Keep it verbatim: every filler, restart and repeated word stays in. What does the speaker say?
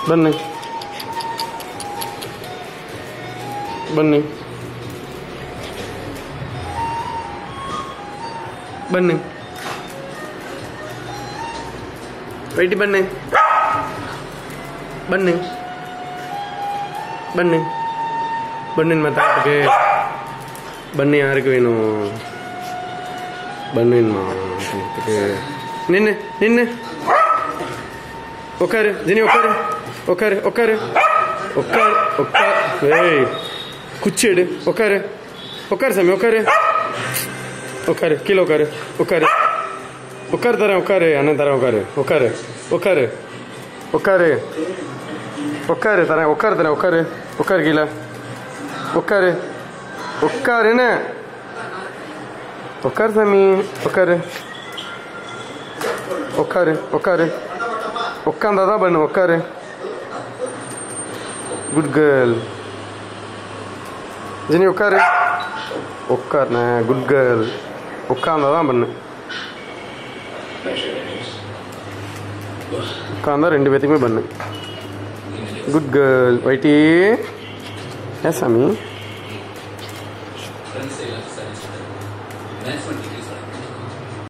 பண்ணு பண்ணு பண்ணு வெயிட் பண்ணு பண்ணு பண்ணு பண்ணுமா தாத்துக்கு பண்ணு யாருக்கு வேணும் பண்ணுமா தாத்துக்கு நின்று நின்று உட்காரு ஜினி உட்காரு உட்காரு உட்காரு உட்காரு உட்காரு ஏய் குச்சி எடு உட்காரு உட்காரு சாமி உட்காரு உட்காரு கீழே உட்காரு உட்காரு உட்காரு தரேன் உட்காரு அண்ணன் தரேன் உட்காரு உட்காரு உட்காரு உட்காரு உட்காரு தரேன் உட்காரு தரேன் உட்காரு உட்காரு கீழே உட்காரு உட்காருன்னு உட்காரு சாமி உட்காரு உட்காரு உட்காரு உட்காந்தாதான் பண்ணு உட்காரு குட் கேர்ள் ஜினி உட்காரு உட்காருண்ணே குட் கேர்ள் உட்காந்தாதான் பண்ணு உட்காந்தா ரெண்டு பேத்துக்குமே பண்ணு குட் கேர்ள் வைட்டி ஏ சாமி